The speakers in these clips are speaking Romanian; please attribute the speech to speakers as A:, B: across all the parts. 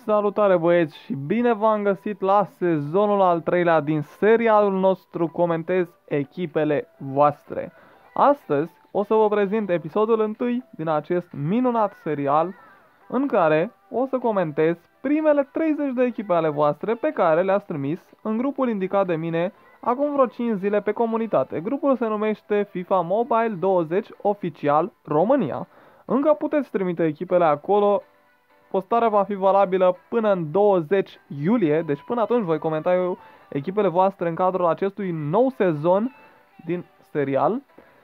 A: Salutare băieți și bine v-am găsit la sezonul al treilea din serialul nostru Comentez echipele voastre. Astăzi o să vă prezint episodul 1 din acest minunat serial în care o să comentez primele 30 de echipe ale voastre pe care le-ați trimis în grupul indicat de mine acum vreo 5 zile pe comunitate. Grupul se numește FIFA Mobile 20 Oficial România. Încă puteți trimite echipele acolo. Postarea va fi valabilă până în 20 iulie, deci până atunci voi comenta eu echipele voastre în cadrul acestui nou sezon din serial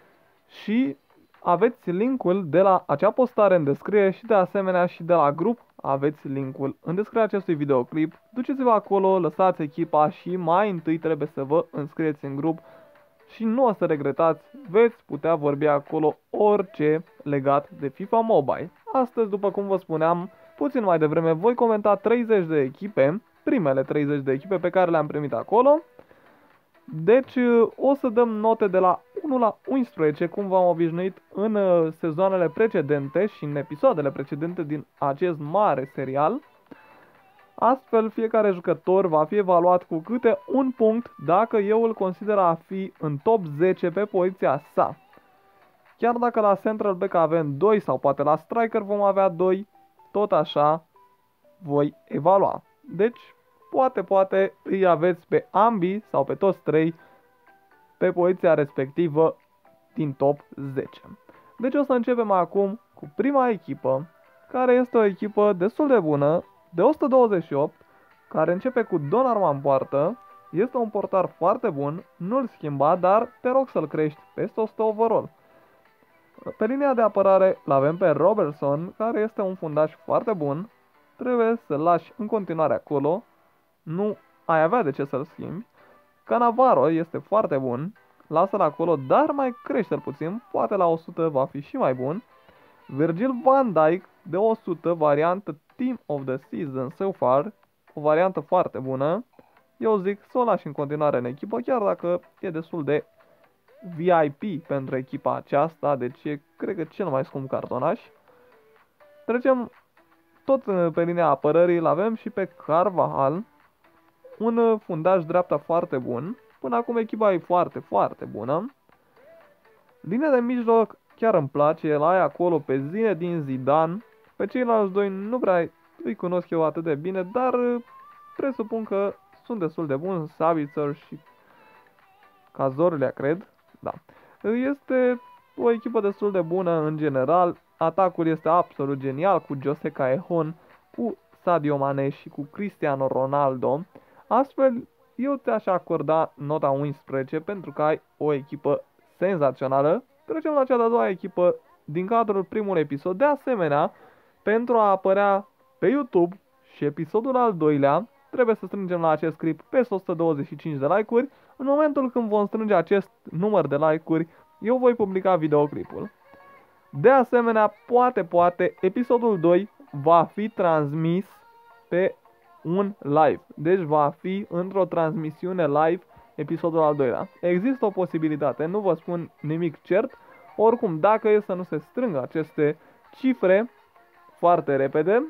A: și aveți linkul de la acea postare în descriere și de asemenea și de la grup aveți linkul în descrierea acestui videoclip. Duceți-vă acolo, lăsați echipa și mai întâi trebuie să vă înscrieți în grup și nu o să regretați, veți putea vorbi acolo orice legat de FIFA Mobile. Astăzi, după cum vă spuneam, puțin mai devreme voi comenta 30 de echipe, primele 30 de echipe pe care le-am primit acolo. Deci o să dăm note de la 1 la 11, cum v-am obișnuit în sezoanele precedente și în episoadele precedente din acest mare serial. Astfel, fiecare jucător va fi evaluat cu câte un punct dacă eu îl consider a fi în top 10 pe poziția sa. Chiar dacă la central back avem 2 sau poate la striker vom avea 2, tot așa voi evalua. Deci, poate îi aveți pe ambii sau pe toți 3 pe poziția respectivă din top 10. Deci o să începem acum cu prima echipă, care este o echipă destul de bună, de 128, care începe cu Donnarumma în poartă. Este un portar foarte bun, nu-l schimba, dar te rog să-l crești peste 100 overall. Pe linia de apărare l-avem pe Robertson, care este un fundaș foarte bun. Trebuie să-l lași în continuare acolo, nu ai avea de ce să-l schimbi. Cannavaro este foarte bun, lasă-l acolo, dar mai crește-l puțin, poate la 100 va fi și mai bun. Virgil van Dijk de 100, variantă Team of the Season so far, o variantă foarte bună. Eu zic să o lași în continuare în echipă, chiar dacă e destul de VIP pentru echipa aceasta, deci e, cred că, cel mai scump cartonaș. Trecem tot pe linia apărării, îl avem și pe Carvajal, un fundaș dreapta foarte bun. Până acum echipa e foarte bună. Linia de mijloc chiar îmi place, el ai acolo pe Zinedine Zidane. Pe ceilalți doi nu prea îi cunosc eu atât de bine, dar presupun că sunt destul de buni, Sabitzer și Cazorlea, cred. Da. Este o echipă destul de bună în general. Atacul este absolut genial cu Jose Cajon, cu Sadio Mane și cu Cristiano Ronaldo. Astfel, eu ți-aș acorda nota 11 pentru că ai o echipă senzațională. Trecem la cea de-a doua echipă din cadrul primului episod. De asemenea, pentru a apărea pe YouTube și episodul al doilea, trebuie să strângem la acest clip peste 125 de like-uri. În momentul când vom strânge acest număr de like-uri, eu voi publica videoclipul. De asemenea, poate, episodul 2 va fi transmis pe un live. Deci va fi într-o transmisiune live episodul al doilea. Există o posibilitate, nu vă spun nimic cert. Oricum, dacă e să nu se strângă aceste cifre foarte repede,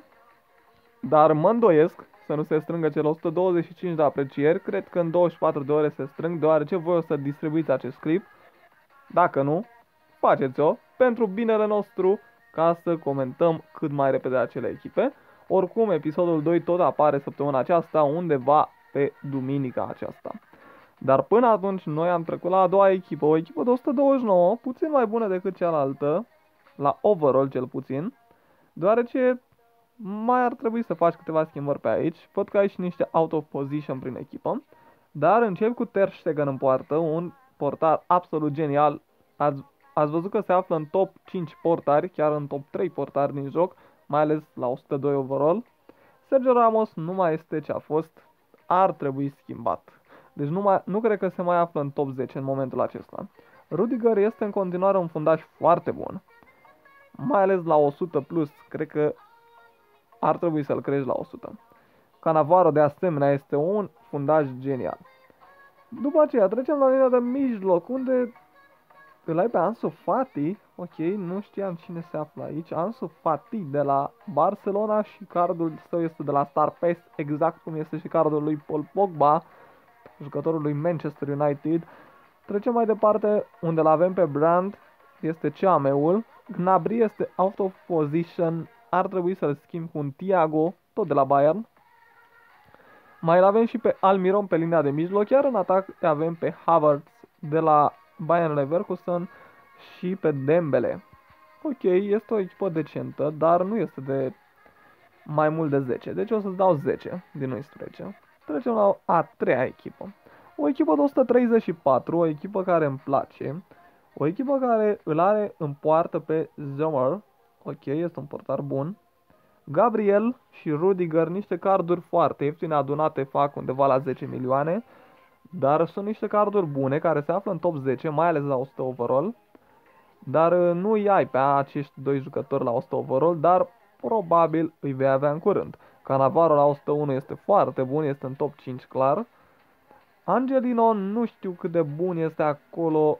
A: dar mă îndoiesc să nu se strângă cele 125 de aprecieri, cred că în 24 de ore se strâng, deoarece voi o să distribuiți acest clip. Dacă nu, faceți-o pentru binele nostru ca să comentăm cât mai repede acele echipe. Oricum, episodul 2 tot apare săptămâna aceasta, undeva pe duminica aceasta. Dar până atunci noi am trecut la a doua echipă, o echipă de 129, puțin mai bună decât cealaltă, la overall cel puțin, deoarece mai ar trebui să faci câteva schimbări pe aici. Văd că ai și niște out of position prin echipă. Dar încep cu Ter Stegen în poartă, un portar absolut genial. Ați văzut că se află în top 5 portari, chiar în top 3 portari din joc, mai ales la 102 overall. Sergio Ramos nu mai este ce a fost, ar trebui schimbat. Deci nu cred că se mai află în top 10 în momentul acesta. Rudiger este în continuare un fundaș foarte bun, mai ales la 100 plus, cred că ar trebui să-l crești la 100. Cannavaro de asemenea este un fundaș genial. După aceea trecem la linia de mijloc, unde îl ai pe Ansu Fati, ok, nu știam cine se află aici, Ansu Fati de la Barcelona și cardul său este de la Star Pass, exact cum este și cardul lui Paul Pogba, jucătorul lui Manchester United. Trecem mai departe, unde l-avem pe Brand, este CM-ul, Gnabry este out of position, ar trebui să-l schimb cu un Thiago, tot de la Bayern. Mai avem și pe Almiron pe linia de mijloc, iar în atac avem pe Havertz de la Bayern Leverkusen și pe Dembele. Ok, este o echipă decentă, dar nu este de mai mult de 10, deci o să-ți dau 10 din 11. Trecem la a treia echipă. O echipă de 134, o echipă care îmi place, o echipă care îl are în poartă pe Zomer, ok, este un portar bun. Gabriel și Rudiger, niște carduri foarte ieftine adunate, fac undeva la 10 milioane, dar sunt niște carduri bune care se află în top 10, mai ales la 100 overall. Dar nu îi ai pe acești doi jucători la 100 overall, dar probabil îi vei avea în curând. Cannavaro la 101 este foarte bun, este în top 5 clar. Angelino nu știu cât de bun este acolo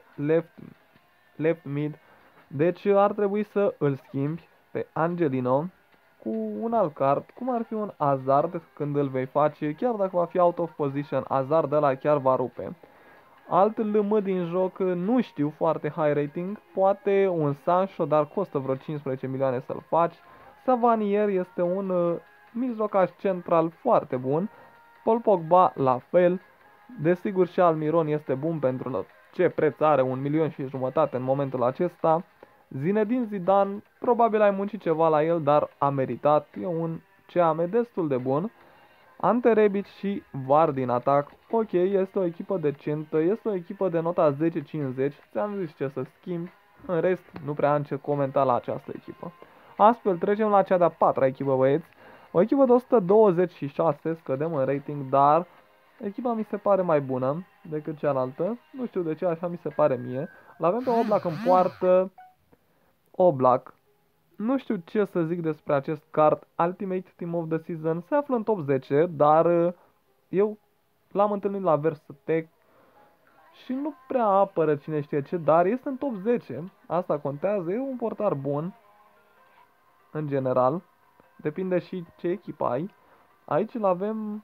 A: left mid, deci ar trebui să îl schimbi pe Angelino cu un alt card, cum ar fi un Hazard când îl vei face, chiar dacă va fi out of position, Hazard de la chiar va rupe. Alt LM din joc, nu știu, foarte high rating, poate un Sancho, dar costă vreo 15 milioane să-l faci. Savanier este un mijlocaș central foarte bun, Paul Pogba la fel, desigur și Almiron este bun pentru ce preț are, 1,5 milion în momentul acesta. Zinedine Zidane, probabil ai muncit ceva la el, dar a meritat, e un CAM destul de bun. Ante Rebic și Vardy în atac, ok, este o echipă decentă, este o echipă de nota 10-50, ți-am zis ce să schimbi, în rest nu prea am ce comenta la această echipă. Astfel trecem la cea de-a patra echipă, băieți, o echipă de 126, scădem în rating, dar echipa mi se pare mai bună decât cealaltă, nu știu de ce, așa mi se pare mie. L-avem pe Oblak în poartă, Oblak. Nu știu ce să zic despre acest card, Ultimate Team of the Season, se află în top 10, dar eu l-am întâlnit la Versatec și nu prea apără cine știe ce, dar este în top 10, asta contează, e un portar bun, în general, depinde și ce echipă ai. Aici îl avem,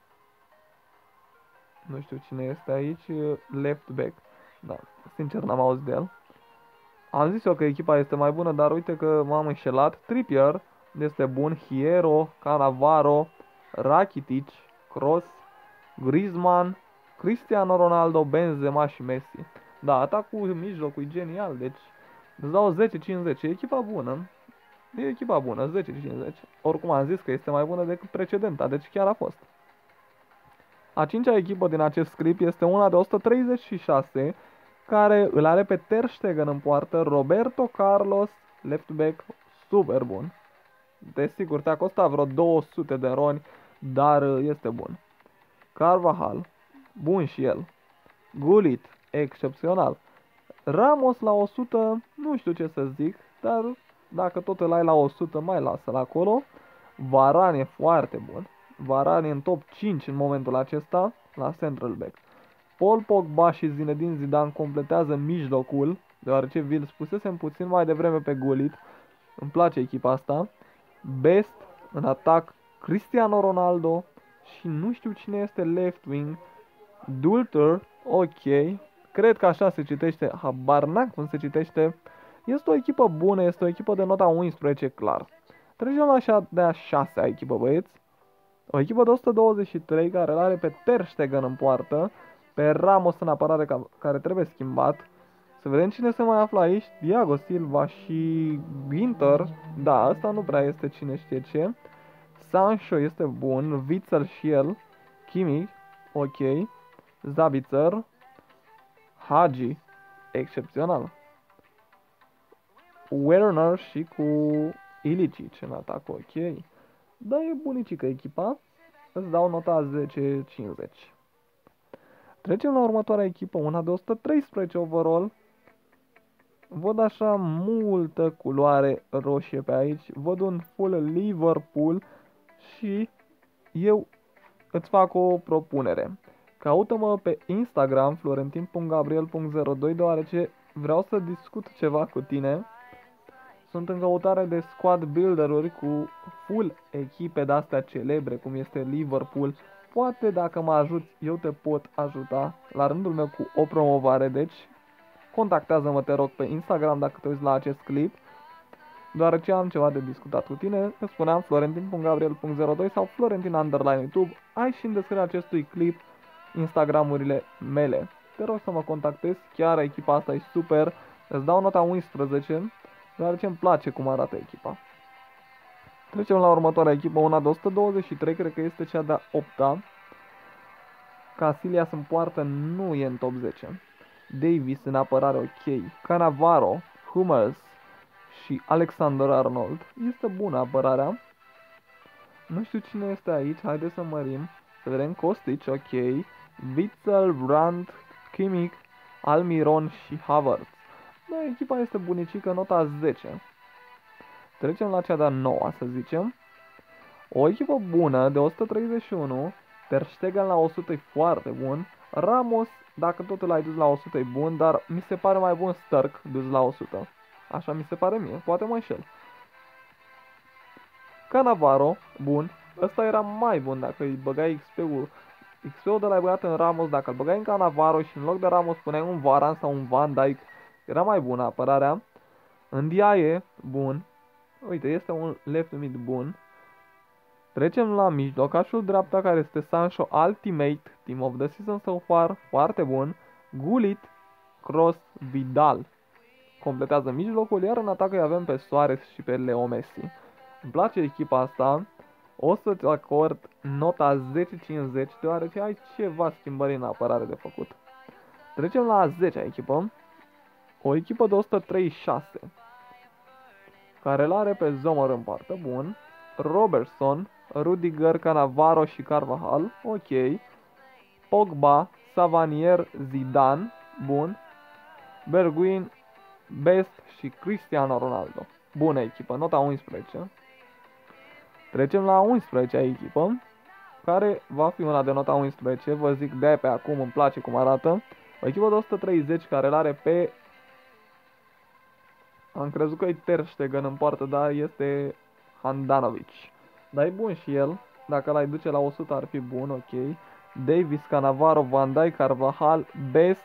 A: nu știu cine este aici, left back, da, sincer n-am auzit de el. Am zis eu că echipa este mai bună, dar uite că m-am înșelat. Trippier este bun, Hierro, Cannavaro, Rakitic, Kroos, Griezmann, Cristiano Ronaldo, Benzema și Messi. Da, atacul mijlocul e genial, deci îți dau 10-50, e echipa bună. E echipa bună, 10-50. Oricum am zis că este mai bună decât precedenta, deci chiar a fost. A cincea echipă din acest script este una de 136, care îl are pe Ter Stegen în poartă, Roberto Carlos, left back, super bun. Desigur, te-a costat vreo 200 de roni, dar este bun. Carvajal, bun și el. Gullit, excepțional. Ramos la 100, nu știu ce să zic, dar dacă tot îl ai la 100, mai lasă-l acolo. Varane e foarte bun. Varane în top 5 în momentul acesta, la central back. Paul Pogba și Zinedine Zidane completează mijlocul, deoarece vi-l spusesem puțin mai devreme pe Gullit. Îmi place echipa asta. Best în atac, Cristiano Ronaldo și nu știu cine este left wing. Dulter, ok. Cred că așa se citește, habar n-am cum se citește. Este o echipă bună, este o echipă de nota 11, clar. Trecem la de-a 6-a echipă, băieți. O echipă de 123 care îl are pe Ter Stegen în poartă, pe Ramos în apărare care trebuie schimbat. Să vedem cine se mai află aici. Thiago Silva și Ginter. Da, asta nu prea este cine știe ce. Sancho este bun, Witsel și el. Kimmich, ok. Zabitzer, Hagi, excepțional. Werner și cu Ilicic în atac, ok. Da, e bunicică echipa. Îți dau nota 10-50. Trecem la următoarea echipă, una de 113 overall. Văd așa multă culoare roșie pe aici. Văd un full Liverpool și eu îți fac o propunere. Caută-mă pe Instagram florentin.gabriel.02 deoarece vreau să discut ceva cu tine. Sunt în căutare de squad builder-uri cu full echipe de-astea celebre, cum este Liverpool. Poate dacă mă ajuți, eu te pot ajuta la rândul meu cu o promovare, deci contactează-mă, te rog, pe Instagram dacă te uiți la acest clip, deoarece am ceva de discutat cu tine. Îți spuneam florentin.gabriel.02 sau florentin_YouTube. Ai și în descrierea acestui clip Instagramurile mele. Te rog să mă contactezi, chiar echipa asta e super. Îți dau nota 11, deoarece îmi place cum arată echipa. Trecem la următoarea echipă, una de 123, cred că este cea de-a 8-a. Casillas în poartă nu e în top 10. Davis în apărare, ok. Cannavaro, Hummels și Alexander Arnold. Este bună apărarea. Nu știu cine este aici, haideți să mărim. Să vedem Kostic, ok. Witsel, Brandt, Kimmich, Almiron și Havertz. Da, echipa este bunicică, nota 10. Trecem la cea de-a 9, să zicem. O echipă bună de 131. Ter Stegen la 100 e foarte bun. Ramos, dacă tot l-ai dus la 100 e bun, dar mi se pare mai bun Stark dus la 100. Așa mi se pare mie, poate mă înșel. Cannavaro, bun. Ăsta era mai bun dacă îi băgai XP-ul. XP-ul de l-ai băgat în Ramos, dacă îl băgai în Cannavaro și în loc de Ramos puneai un Varane sau un Van Dijk, era mai bună apărarea. Ndiaye, bun. Uite, este un left mid bun. Trecem la mijlocașul dreapta, care este Sancho Ultimate Team of the Season so far, foarte bun. Gullit, Kroos, Vidal completează mijlocul, iar în atac îi avem pe Suarez și pe Leo Messi. Îmi place echipa asta, o să-ți acord nota 10-50, deoarece ai ceva schimbări în apărare de făcut. Trecem la a 10-a echipă, o echipă de 136, care îl are pe Zomer în partă, bun. Robertson, Rudiger, Cannavaro și Carvajal, ok. Pogba, Savanier, Zidane, bun. Bergwijn, Best și Cristiano Ronaldo. Bună echipă, nota 11. Trecem la 11-a echipă, care va fi una de nota 11, vă zic de pe acum, îmi place cum arată. O echipă de 130 care îl are pe... Am crezut că e Ter Stegen în poartă, dar este Handanovic. Dar e bun și el, dacă l-ai duce la 100 ar fi bun, ok. Davis, Cannavaro, Van Dijk, Carvajal, Best,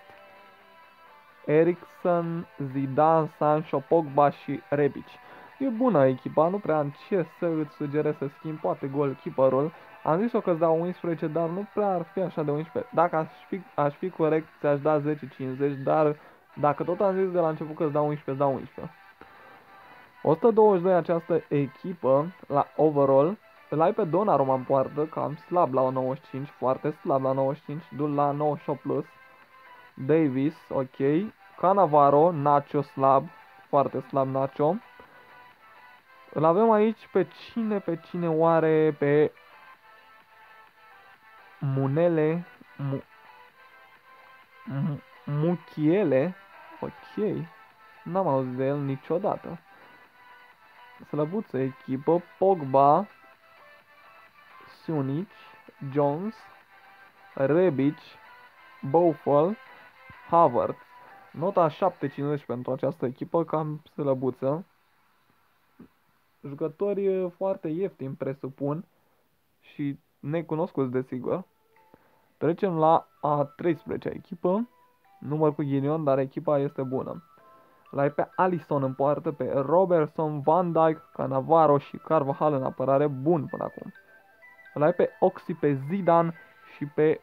A: Eriksen, Zidane, Sancho, Pogba și Rebic. E bună echipa, nu prea am ce să îți sugerez să schimbi, poate goalkeeper-ul. Am zis-o că îți dau 11, dar nu prea ar fi așa de 11. Dacă aș fi corect, ți-aș da 10-50, dar dacă tot am zis de la început că îți dau 11, îți dau 11. 122 această echipă la overall. Îl ai pe Donnarumma în poartă, cam slab la 95, foarte slab la 95, du-l la 98 plus. Davis, ok. Cannavaro, Nacho slab, foarte slab Nacho. Îl avem aici pe cine oare? Pe Munele, Muchiele, ok. N-am auzit de el niciodată. Slăbuță echipă, Pogba, Sunic, Jones, Rebic, Boufal, Havertz. Nota 7,50 pentru această echipă, cam slăbuță. Jucători foarte ieftini, presupun, și necunoscuți, desigur. Trecem la a 13-a echipă, număr cu ghinion, dar echipa este bună. L-ai pe Alisson în poartă, pe Robertson, Van Dijk, Cannavaro și Carvajal în apărare, bun până acum. L-ai pe Oxy, pe Zidane și pe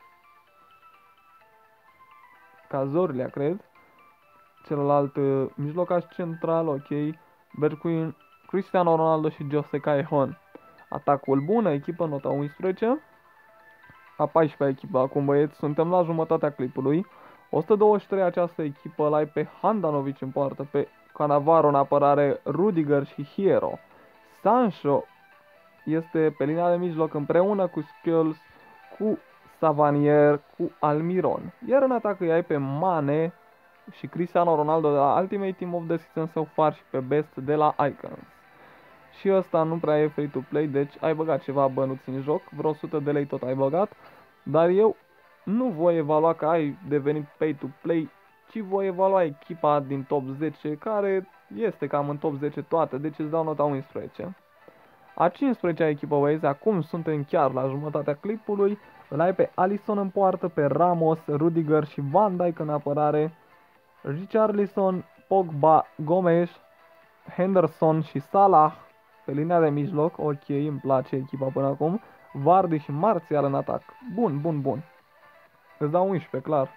A: Cazorla, cred. Celălalt mijlocaș central, ok. Bergwijn, Cristiano Ronaldo și Jose Callejon. Atacul bună, echipă, nota 11. A 14-a echipă, acum băieți, suntem la jumătatea clipului. 123 această echipă, l-ai pe Handanovic în poartă, pe Cannavaro în apărare, Rudiger și Hierro. Sancho este pe linia de mijloc împreună cu Skills, cu Savanier, cu Almiron. Iar în atac îi ai pe Mane și Cristiano Ronaldo de la Ultimate Team of the Season so far și pe Best de la Icons. Și ăsta nu prea e free to play, deci ai băgat ceva bănuți în joc, vreo 100 de lei tot ai băgat, dar eu nu voi evalua că ai devenit pay to play ci voi evalua echipa din top 10, care este cam în top 10 toate, deci îți dau nota 11. A 15-a echipă, băieți, acum suntem chiar la jumătatea clipului, îl ai pe Alisson în poartă, pe Ramos, Rudiger și Van Dijk în apărare, Richarlison, Pogba, Gomes, Henderson și Salah pe linia de mijloc. Ok, îmi place echipa până acum. Vardy și Martial în atac. Bun. Îți dau 11, clar.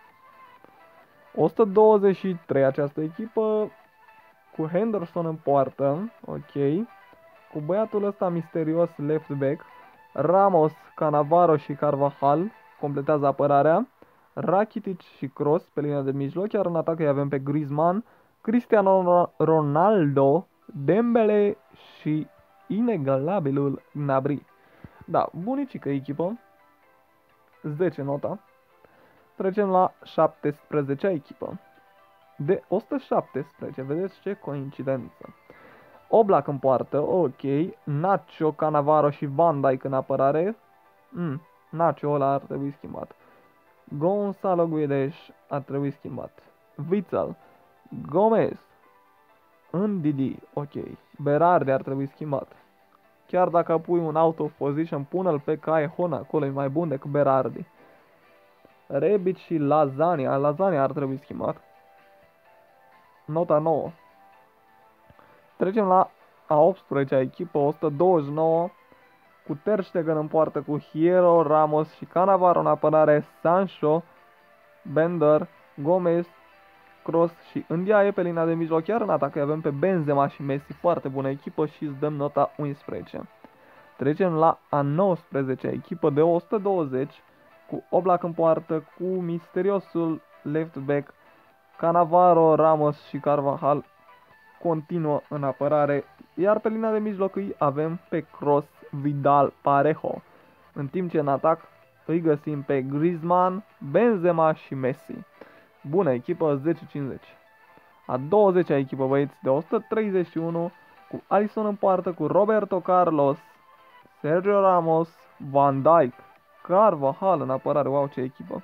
A: 123 această echipă, cu Henderson în poartă. Ok. Cu băiatul ăsta misterios left back. Ramos, Cannavaro și Carvajal completează apărarea. Rakitic și Kroos pe linia de mijloc, iar în atac îi avem pe Griezmann, Cristiano Ronaldo, Dembele și inegalabilul Gnabry. Da, bunicică echipă. 10 nota. Trecem la 17-a echipă. De 117, vedeți ce coincidență. Oblak în poartă, ok. Nacho, Cannavaro și Van Dijk în apărare. Nacho ăla ar trebui schimbat. Gonzalo Guedes ar trebui schimbat. Witsel, Gomez, Ndidi, ok. Berardi ar trebui schimbat. Chiar dacă pui un out of position, pune-l pe Caihon acolo, e mai bun decât Berardi. Rebic și Lasagna ar trebui schimbat. Nota 9. Trecem la a 18-a echipă, 129, cu Ter Stegen în poartă, cu Hierro, Ramos și Cannavaro în apărare, Sancho, Bender, Gomez, Kroos și Ndiaye pe linia de mijloc, iar în atac avem pe Benzema și Messi, foarte bună echipă și îți dăm nota 11. Trecem la a 19-a echipă de 120, cu Oblak în poartă, cu misteriosul left back, Cannavaro, Ramos și Carvajal continuă în apărare, iar pe linia de mijloc îi avem pe Kroos, Vidal, Parejo, în timp ce în atac îi găsim pe Griezmann, Benzema și Messi. Bună echipă, 10-50. A 20-a echipă, băieți, de 131, cu Alisson în poartă, cu Roberto Carlos, Sergio Ramos, Van Dijk, Carvajal în apărare, wow, ce echipă.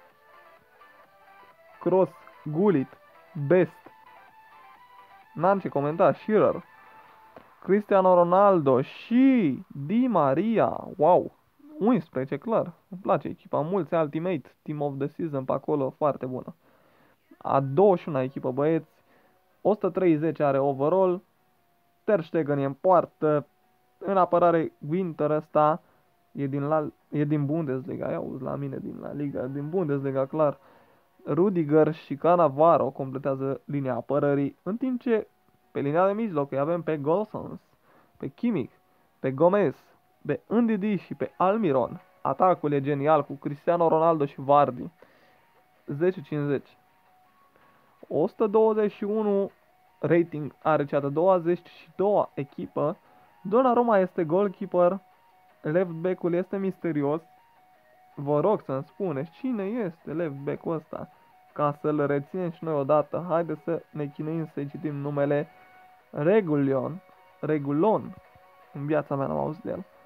A: Kroos, Gullit, Best, n-am ce comenta, Shearer, Cristiano Ronaldo și Di Maria, wow, 11, clar, îmi place echipa, mulți Ultimate, Team of the Season pe acolo, foarte bună. A 21-a echipă, băieți, 130 are overall, Ter Stegen e în poartă, în apărare Winter ăsta e din Bundesliga, ia uzi la mine din La Liga, din Bundesliga, clar. Rudiger și Cannavaro completează linia apărării, în timp ce pe linia de mijloc îi avem pe Gosens, pe Kimmich, pe Gomez, pe Ndidi și pe Almiron. Atacul e genial cu Cristiano Ronaldo și Vardy. 10-50. 121 rating are cea de 22-a echipă. Donnarumma este goalkeeper, left back-ul este misterios. Vă rog să-mi spuneți cine este left back-ul ăsta, ca să-l reținem și noi odată. Haideți să ne chinuim să-i citim numele. Regulon. În viața mea n-am auzit de el.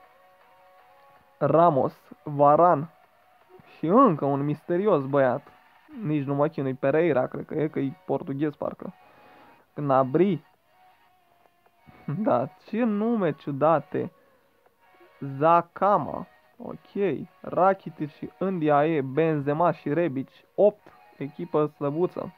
A: Ramos, Varan și încă un misterios băiat. Nici nu mă chinui, Pereira, cred că e portughez parcă. Gnabry. Da, ce nume ciudate. Zakama. Ok. Rakitic și Ndiaye, Benzema și Rebic. 8. Echipă slăbuță.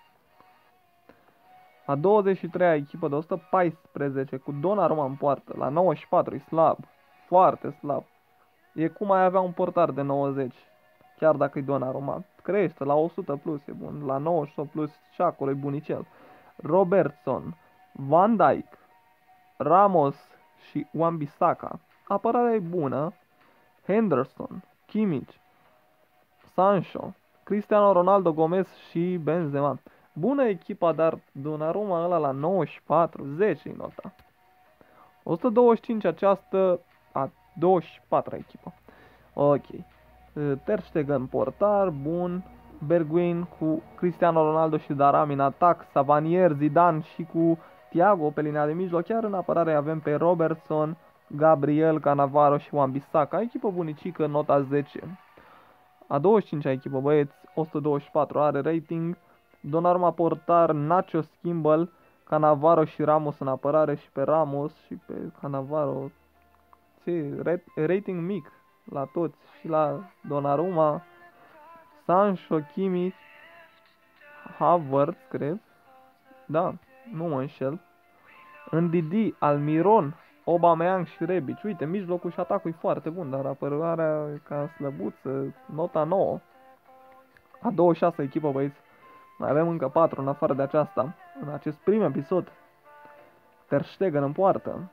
A: A 23-a echipă de 114 cu Donnarumma în poartă. La 94 e slab. Foarte slab. E cum ai avea un portar de 90. Chiar dacă e Donnarumma. Crește la 100 plus, e bun. La 98 plus și acolo e bunicel. Robertson, Van Dijk, Ramos și Wan-Bissaka. Apărarea e bună. Henderson, Kimmich, Sancho, Cristiano Ronaldo, Gomez și Benzema. Bună echipa, dar Donnarumma ăla la 94, 10 e nota. 125 această a 24-a echipă. Ok. Ter Stegen portar, bun. Bergwijn cu Cristiano Ronaldo și Darami în atac, Savanier, Zidane și cu Thiago pe linia de mijloc, chiar în apărare avem pe Robertson, Gabriel, Cannavaro și Wan-Bissaka. Echipă bunicică, nota 10. A 25-a echipă, băieți, 124 are rating. Donnarumma portar, Nacho schimbă-l, Cannavaro și Ramos în apărare și pe Ramos și pe Cannavaro. Ce, rating mic la toți și la Donnarumma, Sancho, Kimmich, Havertz, cred. Da, nu mă înșel. Ndidi, Almiron, Aubameyang și Rebic. Uite, mijlocul și atacul e foarte bun, dar apărarea ca slăbuță, nota 9. A 26 echipă, băieți. Mai avem încă 4 în afară de aceasta. În acest prim episod. Ter Stegen în poartă.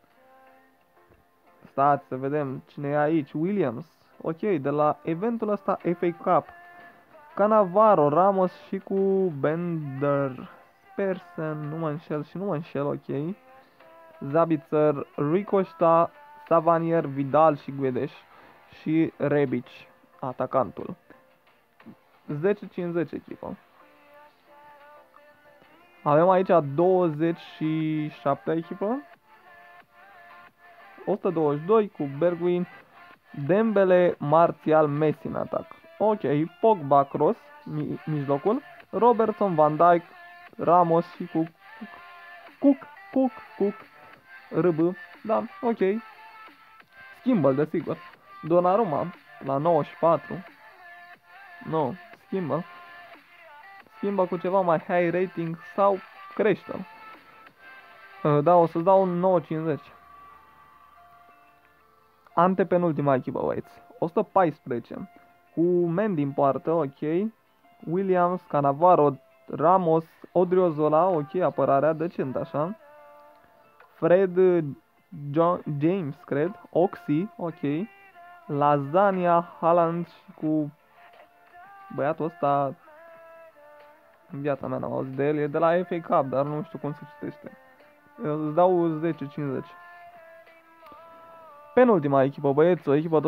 A: Stați să vedem cine e aici. Williams. Ok, de la eventul ăsta FA Cup. Cannavaro, Ramos și cu Bender. Persen, nu mă înșel și nu mă înșel, ok. Zabitzer, Ricosta, Savanier, Vidal și Guedes și Rebic, atacantul. 10-50 echipă. Avem aici 27 echipă. 122 cu Bergwijn, Dembele, Martial, Messi în atac. Ok, Pogba, Kroos, mijlocul, Robertson, Van Dijk, Ramos și cu Cook, RB, da, ok. Schimbă-l, desigur. Donnarumma, la 94. Nu, schimbă. Schimbă cu ceva mai high rating sau crește-l. Da, o să-ți dau un 950. Antepenultima echipă, băieți. 114. Cu Mendy în poartă, ok. Williams, Cannavaro, Ramos, Odriozola, ok, apărarea decent, așa. Fred, James, cred. Oxy, ok. Lasagna, Haaland și cu băiatul ăsta. În viața mea n-am auzit de el. E de la FA Cup, dar nu știu cum se citește. Eu îți dau 10-50. Penultima echipă, băieți, o echipă de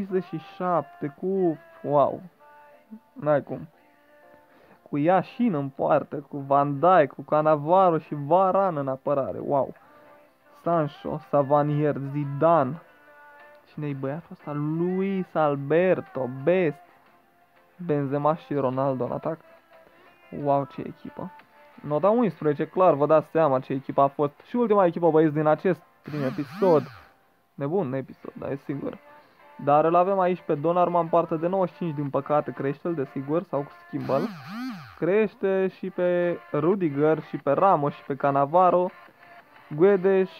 A: 137 cu... Wow. N-ai cum. Cu Yashin în poartă, cu Van Dijk, cu Cannavaro și Varane în apărare. Wow. Sancho, Savanier, Zidane. Cine-i băiatul ăsta? Luis Alberto, Best. Benzema și Ronaldo în atac. Wow, ce echipă. Nota 11, clar, vă dați seama ce echipă a fost. Și ultima echipă, băieți, din acest prim episod. Nebun episod, da, e sigur. Dar îl avem aici pe Donnarumma în parte de 95, din păcate crește-l, desigur, sau cu schimbă-l. Crește și pe Rudiger, și pe Ramos, și pe Cannavaro. Guedes,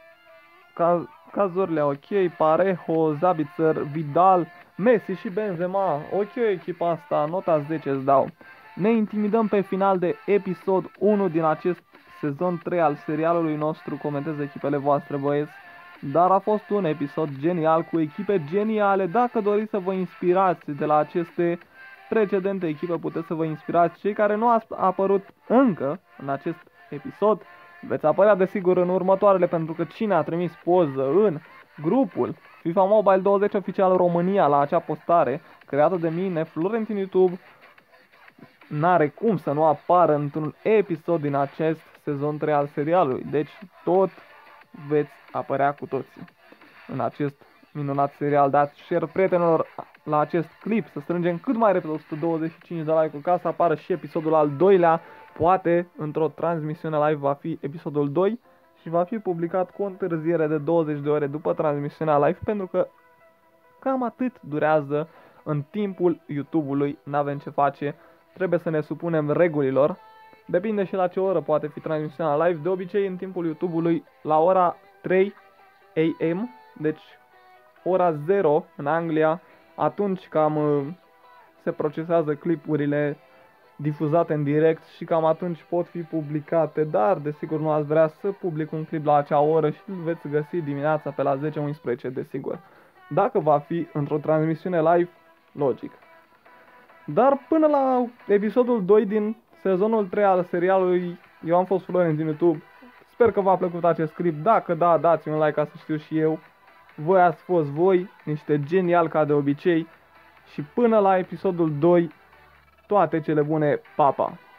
A: Cazorlea, ok, Parejo, Zabitzer, Vidal, Messi și Benzema. Ok, echipa asta, nota 10 îți dau. Ne intimidăm pe final de episod 1 din acest sezon 3 al serialului nostru. Comentez echipele voastre, băieți. Dar a fost un episod genial cu echipe geniale. Dacă doriți să vă inspirați de la aceste precedente echipe, puteți să vă inspirați. Cei care nu ați apărut încă în acest episod, veți apărea desigur în următoarele, pentru că cine a trimis poză în grupul FIFA Mobile 20 Oficial România la acea postare creată de mine, Florentin YouTube, n-are cum să nu apară într-un episod din acest sezon 3 al serialului. Deci tot veți apărea cu toții în acest minunat serial. Dați share prietenilor la acest clip, să strângem cât mai repede 125 de like-uri ca să apară și episodul al doilea. Poate într-o transmisiune live va fi episodul 2 și va fi publicat cu o întârziere de 20 de ore după transmisiunea live, pentru că cam atât durează în timpul YouTube-ului, n-avem ce face, trebuie să ne supunem regulilor. Depinde și la ce oră poate fi transmisiunea live, de obicei în timpul YouTube-ului la ora 3 AM, deci ora 0 în Anglia, atunci cam se procesează clipurile difuzate în direct și cam atunci pot fi publicate, dar desigur nu ați vrea să public un clip la acea oră și îl veți găsi dimineața pe la 10-11, desigur. Dacă va fi într-o transmisiune live, logic. Dar până la episodul 2 din sezonul 3 al serialului, eu am fost Florin din YouTube. Sper că v-a plăcut acest clip. Dacă da, dați un like ca să știu și eu. Voi ați fost voi, niște geniali ca de obicei. Și până la episodul 2, toate cele bune, pa, pa!